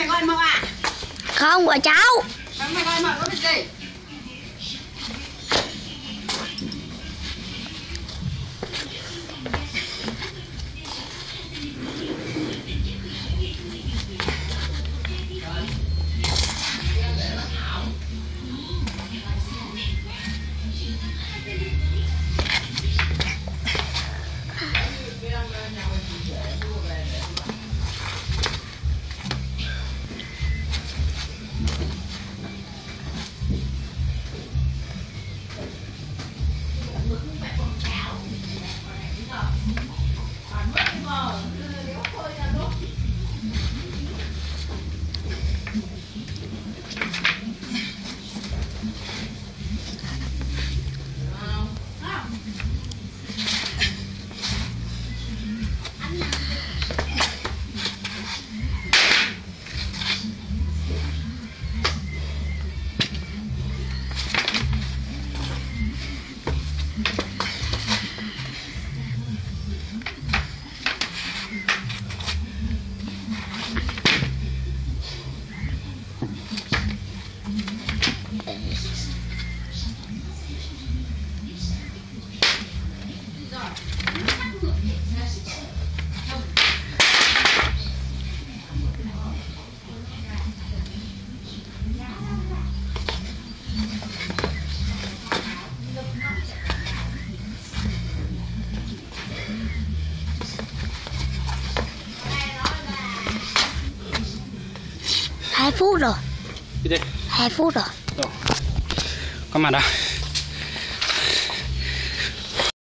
mày gọi Mộng à? Không, gọi cháu. Mày gọi Mộng có việc gì? Hai phút rồi. Cái gì? 2 phút rồi. Có mặt à?